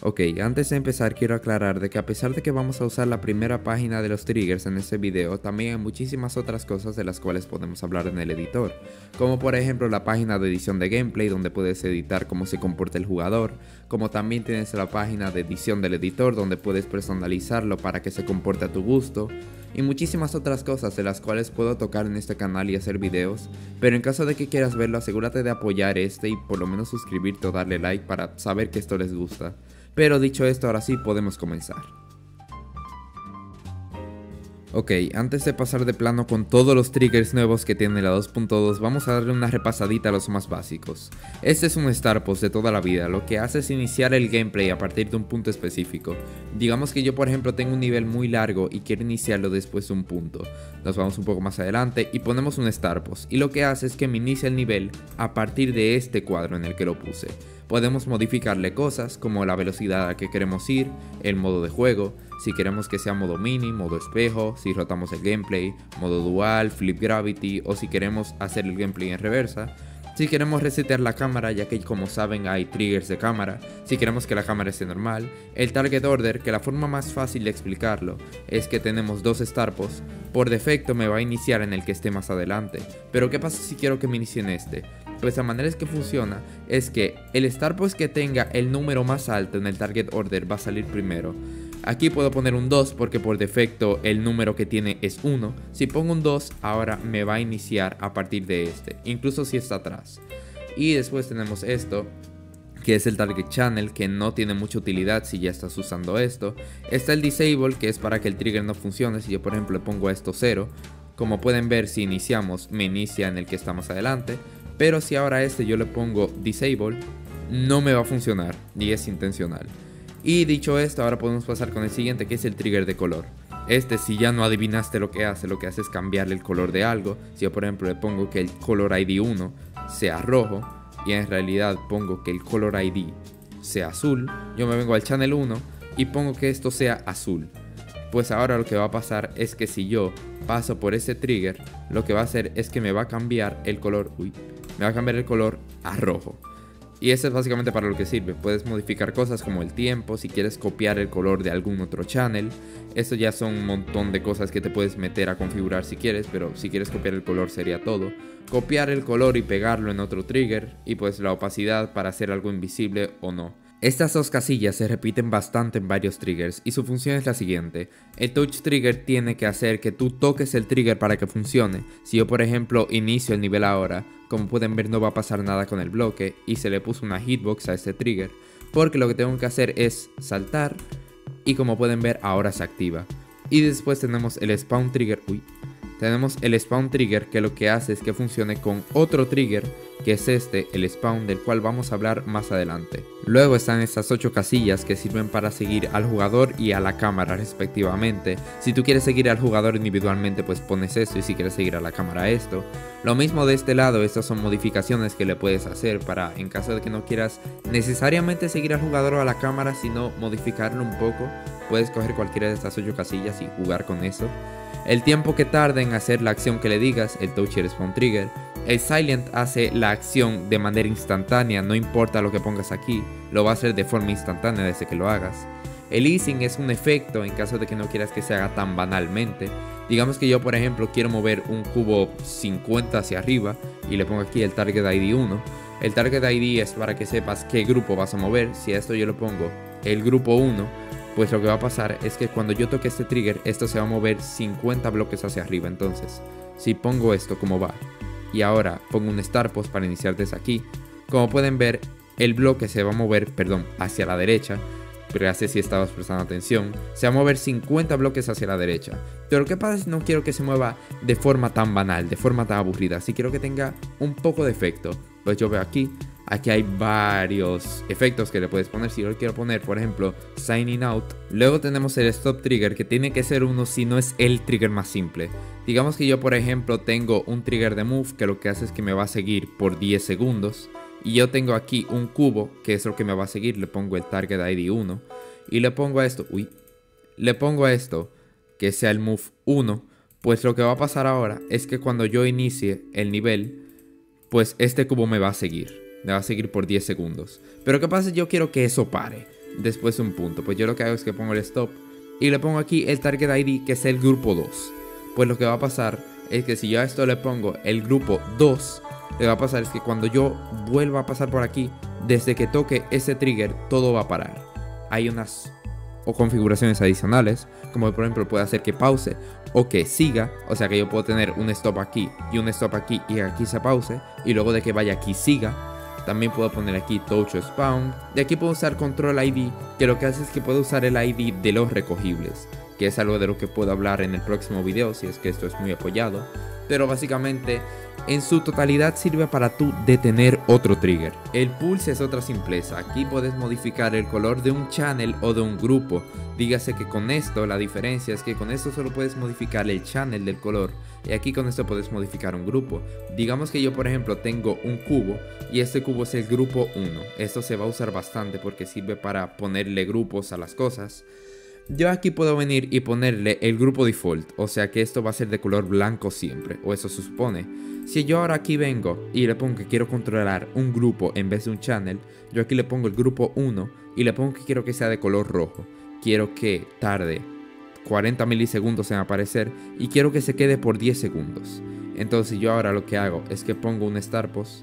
Ok, antes de empezar quiero aclarar de que a pesar de que vamos a usar la primera página de los triggers en este video, también hay muchísimas otras cosas de las cuales podemos hablar en el editor, como por ejemplo la página de edición de gameplay donde puedes editar cómo se comporta el jugador, como también tienes la página de edición del editor donde puedes personalizarlo para que se comporte a tu gusto, y muchísimas otras cosas de las cuales puedo tocar en este canal y hacer videos, pero en caso de que quieras verlo asegúrate de apoyar este y por lo menos suscribirte o darle like para saber que esto les gusta. Pero dicho esto, ahora sí podemos comenzar. Ok, antes de pasar de plano con todos los triggers nuevos que tiene la 2.2, vamos a darle una repasadita a los más básicos. Este es un Star Post de toda la vida, lo que hace es iniciar el gameplay a partir de un punto específico. Digamos que yo por ejemplo tengo un nivel muy largo y quiero iniciarlo después de un punto. Nos vamos un poco más adelante y ponemos un Star Post, y lo que hace es que me inicia el nivel a partir de este cuadro en el que lo puse. Podemos modificarle cosas como la velocidad a la que queremos ir, el modo de juego, si queremos que sea modo mini, modo espejo, si rotamos el gameplay, modo dual, flip gravity o si queremos hacer el gameplay en reversa. Si queremos resetear la cámara, ya que como saben hay triggers de cámara, si queremos que la cámara esté normal, el target order, que la forma más fácil de explicarlo es que tenemos dos Star Posts, por defecto me va a iniciar en el que esté más adelante, pero ¿qué pasa si quiero que me inicie en este? Pues la manera en que funciona es que el Star Post que tenga el número más alto en el target order va a salir primero. Aquí puedo poner un 2 porque por defecto el número que tiene es 1. Si pongo un 2 ahora me va a iniciar a partir de este, incluso si está atrás. Y después tenemos esto, que es el target channel, que no tiene mucha utilidad si ya estás usando esto. Está el disable, que es para que el trigger no funcione. Si yo por ejemplo le pongo a esto 0, como pueden ver si iniciamos me inicia en el que está más adelante. Pero si ahora a este yo le pongo disable, no me va a funcionar y es intencional. Y dicho esto, ahora podemos pasar con el siguiente, que es el trigger de color. Este, si ya no adivinaste lo que hace es cambiarle el color de algo. Si yo por ejemplo le pongo que el color ID 1 sea rojo y en realidad pongo que el color ID sea azul, yo me vengo al channel 1 y pongo que esto sea azul. Pues ahora lo que va a pasar es que si yo paso por ese trigger, lo que va a hacer es que me va a cambiar el color, me va a cambiar el color a rojo. Y eso es básicamente para lo que sirve. Puedes modificar cosas como el tiempo, si quieres copiar el color de algún otro channel. Esto ya son un montón de cosas que te puedes meter a configurar si quieres, pero si quieres copiar el color sería todo. Copiar el color y pegarlo en otro trigger, y pues la opacidad para hacer algo invisible o no. Estas dos casillas se repiten bastante en varios triggers y su función es la siguiente. El touch trigger tiene que hacer que tú toques el trigger para que funcione. Si yo por ejemplo inicio el nivel ahora, como pueden ver no va a pasar nada con el bloque y se le puso una hitbox a este trigger, porque lo que tengo que hacer es saltar y como pueden ver ahora se activa. Y después tenemos el spawn trigger, tenemos el spawn trigger, que lo que hace es que funcione con otro trigger, que es este, el spawn, del cual vamos a hablar más adelante. Luego están estas 8 casillas que sirven para seguir al jugador y a la cámara respectivamente. Si tú quieres seguir al jugador individualmente pues pones esto, y si quieres seguir a la cámara esto. Lo mismo de este lado, estas son modificaciones que le puedes hacer para, en caso de que no quieras necesariamente seguir al jugador o a la cámara, sino modificarlo un poco, puedes coger cualquiera de estas 8 casillas y jugar con eso. El tiempo que tarda en hacer la acción que le digas, el touch y el spawn trigger. El silent hace la acción de manera instantánea, no importa lo que pongas aquí, lo va a hacer de forma instantánea desde que lo hagas. El easing es un efecto en caso de que no quieras que se haga tan banalmente. Digamos que yo por ejemplo quiero mover un cubo 50 hacia arriba y le pongo aquí el target ID 1. El target ID es para que sepas qué grupo vas a mover. Si a esto yo le pongo el grupo 1, pues lo que va a pasar es que cuando yo toque este trigger, esto se va a mover 50 bloques hacia arriba. Entonces, si pongo esto como va, y ahora pongo un Star Post para iniciar desde aquí, como pueden ver, el bloque se va a mover, hacia la derecha. Gracias si estabas prestando atención. Se va a mover 50 bloques hacia la derecha. Pero ¿qué pasa si no quiero que se mueva de forma tan banal, de forma tan aburrida? Si quiero que tenga un poco de efecto, pues yo veo aquí hay varios efectos que le puedes poner. Si yo le quiero poner, por ejemplo, Signing Out. Luego tenemos el Stop Trigger, que tiene que ser uno si no es el trigger más simple. Digamos que yo, por ejemplo, tengo un trigger de Move, que lo que hace es que me va a seguir por 10 segundos. Y yo tengo aquí un cubo, que es lo que me va a seguir. Le pongo el target ID 1. Y le pongo a esto, le pongo a esto, que sea el Move 1. Pues lo que va a pasar ahora es que cuando yo inicie el nivel, pues este cubo me va a seguir. Me va a seguir por 10 segundos. Pero ¿qué pasa si yo quiero que eso pare? después un punto. Pues yo lo que hago es que pongo el stop y le pongo aquí el target ID, que es el grupo 2. Pues lo que va a pasar es que si yo a esto le pongo el grupo 2, lo que va a pasar es que cuando yo vuelva a pasar por aquí, desde que toque ese trigger, todo va a parar. Hay unas configuraciones adicionales, como por ejemplo puede hacer que pause o que siga, o sea que yo puedo tener un stop aquí y un stop aquí y aquí se pause, y luego de que vaya aquí siga. También puedo poner aquí touch o spawn, y aquí puedo usar control ID, que lo que hace es que puedo usar el ID de los recogibles, que es algo de lo que puedo hablar en el próximo video si es que esto es muy apoyado. Pero básicamente en su totalidad sirve para tú detener otro trigger. El pulse es otra simpleza. Aquí puedes modificar el color de un channel o de un grupo. Dígase que con esto la diferencia es que con esto solo puedes modificar el channel del color, y aquí con esto puedes modificar un grupo. Digamos que yo por ejemplo tengo un cubo y este cubo es el grupo 1. Esto se va a usar bastante porque sirve para ponerle grupos a las cosas. Yo aquí puedo venir y ponerle el grupo default, o sea que esto va a ser de color blanco siempre, o eso se supone. Si yo ahora aquí vengo y le pongo que quiero controlar un grupo en vez de un channel, yo aquí le pongo el grupo 1 y le pongo que quiero que sea de color rojo. Quiero que tarde 40 milisegundos en aparecer y quiero que se quede por 10 segundos. Entonces yo ahora lo que hago es que pongo un Star Pose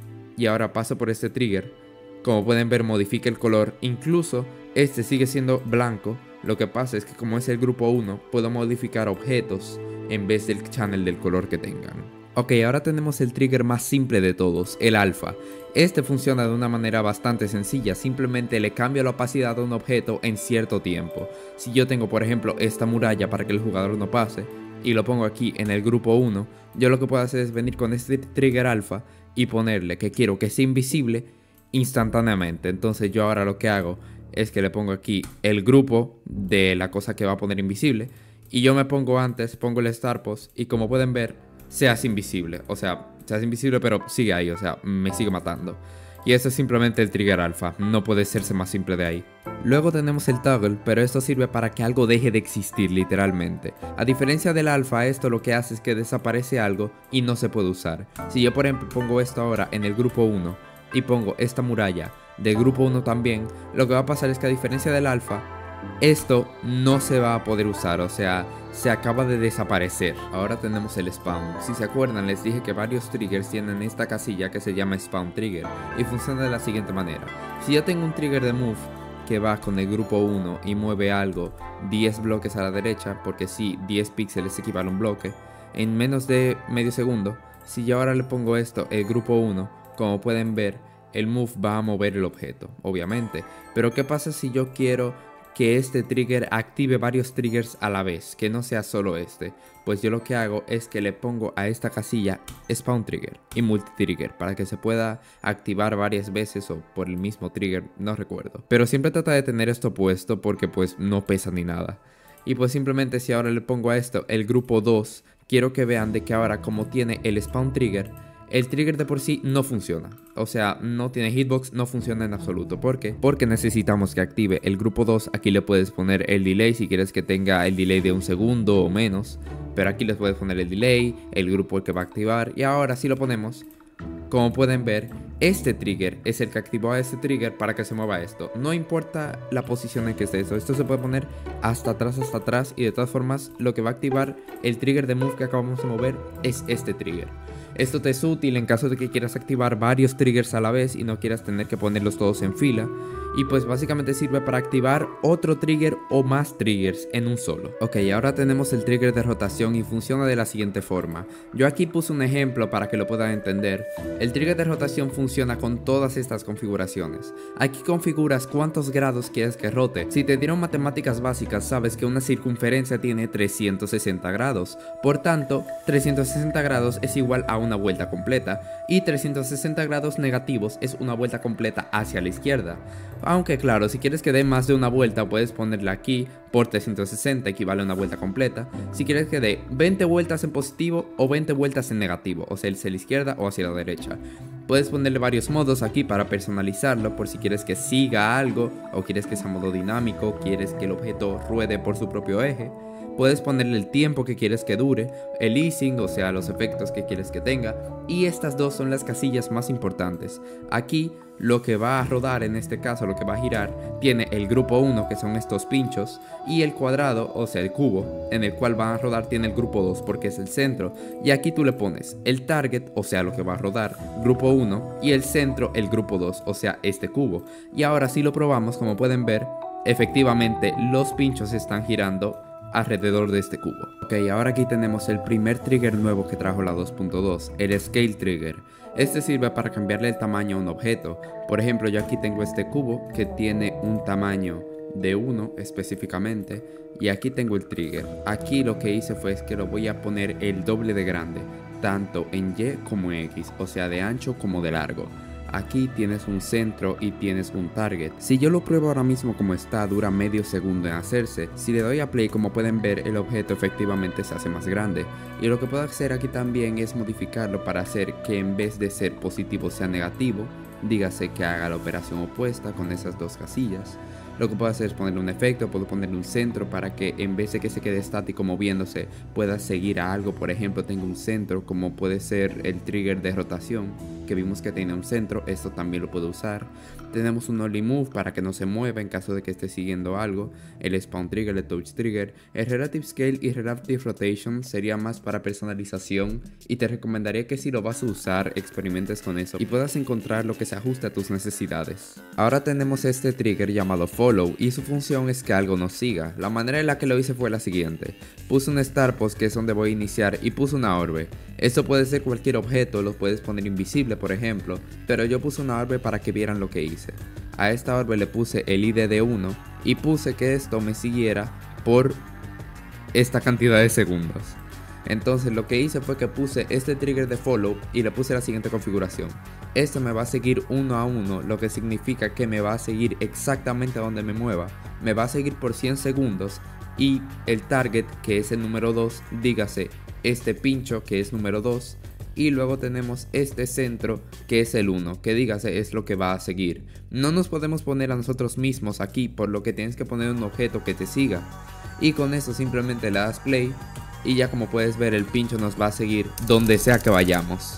y ahora paso por este trigger. Como pueden ver, modifica el color, incluso este sigue siendo blanco. Lo que pasa es que como es el grupo 1, puedo modificar objetos en vez del channel del color que tengan. Ok, ahora tenemos el trigger más simple de todos, el alfa. Este funciona de una manera bastante sencilla, simplemente le cambio la opacidad a un objeto en cierto tiempo. Si yo tengo por ejemplo esta muralla para que el jugador no pase, y lo pongo aquí en el grupo 1, yo lo que puedo hacer es venir con este trigger alfa y ponerle que quiero que sea invisible instantáneamente. Entonces yo ahora lo que hago es que le pongo aquí el grupo de la cosa que va a poner invisible, y yo me pongo antes, pongo el Star Pose, y como pueden ver, se hace invisible. O sea, se hace invisible pero sigue ahí, o sea, me sigue matando. Y eso es simplemente el trigger alfa, no puede serse más simple de ahí. Luego tenemos el toggle, pero esto sirve para que algo deje de existir literalmente. A diferencia del alfa, esto lo que hace es que desaparece algo y no se puede usar. Si yo por ejemplo pongo esto ahora en el grupo 1 y pongo esta muralla de grupo 1 también, lo que va a pasar es que a diferencia del alfa, esto no se va a poder usar, o sea, se acaba de desaparecer. Ahora tenemos el spawn. Si se acuerdan, les dije que varios triggers tienen esta casilla que se llama spawn trigger, y funciona de la siguiente manera. Si yo tengo un trigger de move que va con el grupo 1 y mueve algo 10 bloques a la derecha, porque si 10 píxeles equivale a un bloque, en menos de medio segundo, si yo ahora le pongo esto, el grupo 1, como pueden ver, el move va a mover el objeto, obviamente. Pero ¿qué pasa si yo quiero que este trigger active varios triggers a la vez, que no sea solo este? Pues yo lo que hago es que le pongo a esta casilla spawn trigger y multi trigger para que se pueda activar varias veces o por el mismo trigger, no recuerdo. Pero siempre trata de tener esto puesto porque pues no pesa ni nada. Y pues simplemente si ahora le pongo a esto el grupo 2, quiero que vean de que ahora como tiene el spawn trigger, el trigger de por sí no funciona. O sea, no tiene hitbox, no funciona en absoluto. ¿Por qué? Porque necesitamos que active el grupo 2. Aquí le puedes poner el delay si quieres que tenga el delay de 1 segundo o menos. Pero aquí les puedes poner el delay, el grupo el que va a activar. Y ahora si lo ponemos, como pueden ver, este trigger es el que activó a este trigger para que se mueva esto. No importa la posición en que esté esto. Esto se puede poner hasta atrás. Y de todas formas, lo que va a activar el trigger de move que acabamos de mover es este trigger. Esto te es útil en caso de que quieras activar varios triggers a la vez y no quieras tener que ponerlos todos en fila. Y pues básicamente sirve para activar otro trigger o más triggers en un solo. Ok, ahora tenemos el trigger de rotación y funciona de la siguiente forma. Yo aquí puse un ejemplo para que lo puedan entender. El trigger de rotación funciona con todas estas configuraciones. Aquí configuras cuántos grados quieres que rote. Si te dieron matemáticas básicas, sabes que una circunferencia tiene 360 grados. Por tanto, 360 grados es igual a una vuelta completa, y 360 grados negativos es una vuelta completa hacia la izquierda. Aunque claro, si quieres que dé más de una vuelta, puedes ponerle aquí por 360 equivale a una vuelta completa. Si quieres que dé 20 vueltas en positivo o 20 vueltas en negativo, o sea, hacia la izquierda o hacia la derecha. Puedes ponerle varios modos aquí para personalizarlo, por si quieres que siga algo, o quieres que sea modo dinámico, quieres que el objeto ruede por su propio eje. Puedes ponerle el tiempo que quieres que dure, el easing, o sea, los efectos que quieres que tenga, y estas dos son las casillas más importantes. Aquí lo que va a rodar, en este caso lo que va a girar, tiene el grupo 1, que son estos pinchos, y el cuadrado, o sea el cubo, en el cual van a rodar tiene el grupo 2 porque es el centro, y aquí tú le pones el target, o sea lo que va a rodar, grupo 1, y el centro, el grupo 2, o sea este cubo. Y ahora si lo probamos, como pueden ver, efectivamente los pinchos están girando alrededor de este cubo. Ok, ahora aquí tenemos el primer trigger nuevo que trajo la 2.2, el Scale Trigger. Este sirve para cambiarle el tamaño a un objeto. Por ejemplo, yo aquí tengo este cubo que tiene un tamaño de 1 específicamente, y aquí tengo el trigger. Aquí lo que hice fue que lo voy a poner el doble de grande, tanto en Y como en X, o sea de ancho como de largo. Aquí tienes un centro y tienes un target. Si yo lo pruebo ahora mismo como está, dura medio segundo en hacerse. Si le doy a play, como pueden ver, el objeto efectivamente se hace más grande. Y lo que puedo hacer aquí también es modificarlo para hacer que en vez de ser positivo sea negativo. Dígase que haga la operación opuesta con esas dos casillas. Lo que puedo hacer es ponerle un efecto, puedo ponerle un centro para que en vez de que se quede estático moviéndose, pueda seguir a algo. Por ejemplo, tengo un centro como puede ser el trigger de rotación, que vimos que tiene un centro, esto también lo puedo usar. Tenemos un Only Move para que no se mueva en caso de que esté siguiendo algo, el Spawn Trigger, el Touch Trigger, el Relative Scale y Relative Rotation sería más para personalización, y te recomendaría que si lo vas a usar, experimentes con eso y puedas encontrar lo que se ajuste a tus necesidades. Ahora tenemos este trigger llamado Follow, y su función es que algo nos siga. La manera en la que lo hice fue la siguiente: puse un Star Post, que es donde voy a iniciar, y puse una orbe. Esto puede ser cualquier objeto, lo puedes poner invisible por ejemplo, pero yo puse una orbe para que vieran lo que hice. A esta orbe le puse el ID de 1 y puse que esto me siguiera por esta cantidad de segundos. Entonces lo que hice fue que puse este trigger de follow y le puse la siguiente configuración. Esto me va a seguir 1 a 1, lo que significa que me va a seguir exactamente a donde me mueva. Me va a seguir por 100 segundos y el target, que es el número 2, dígase este pincho que es número 2, y luego tenemos este centro que es el 1, que dígase es lo que va a seguir. No nos podemos poner a nosotros mismos aquí, por lo que tienes que poner un objeto que te siga, y con eso simplemente le das play y ya como puedes ver el pincho nos va a seguir donde sea que vayamos.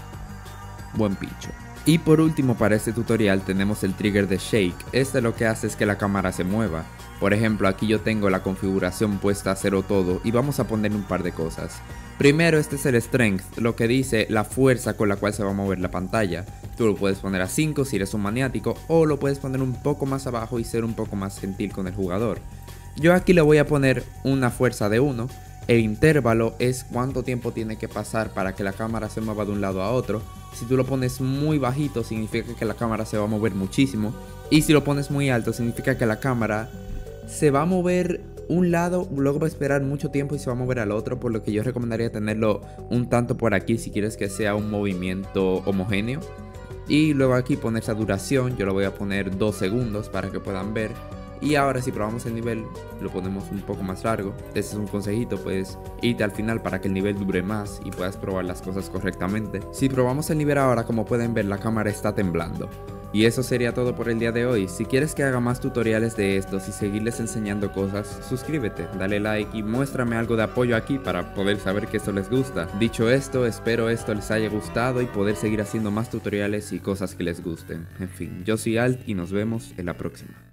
Buen pincho. Y por último, para este tutorial tenemos el trigger de Shake. Este lo que hace es que la cámara se mueva. Por ejemplo, aquí yo tengo la configuración puesta a 0 todo y vamos a poner un par de cosas. Primero, este es el Strength, lo que dice la fuerza con la cual se va a mover la pantalla. Tú lo puedes poner a 5 si eres un maniático, o lo puedes poner un poco más abajo y ser un poco más gentil con el jugador. Yo aquí le voy a poner una fuerza de 1. El intervalo es cuánto tiempo tiene que pasar para que la cámara se mueva de un lado a otro. Si tú lo pones muy bajito significa que la cámara se va a mover muchísimo, y si lo pones muy alto significa que la cámara se va a mover un lado, luego va a esperar mucho tiempo y se va a mover al otro, por lo que yo recomendaría tenerlo un tanto por aquí si quieres que sea un movimiento homogéneo. Y luego aquí poner esa duración, yo lo voy a poner 2 segundos para que puedan ver. Y ahora si probamos el nivel, lo ponemos un poco más largo. Este es un consejito, puedes irte al final para que el nivel dure más y puedas probar las cosas correctamente. Si probamos el nivel ahora, como pueden ver, la cámara está temblando. Y eso sería todo por el día de hoy. Si quieres que haga más tutoriales de estos y seguirles enseñando cosas, suscríbete, dale like y muéstrame algo de apoyo aquí para poder saber que esto les gusta. Dicho esto, espero esto les haya gustado y poder seguir haciendo más tutoriales y cosas que les gusten. En fin, yo soy Alt y nos vemos en la próxima.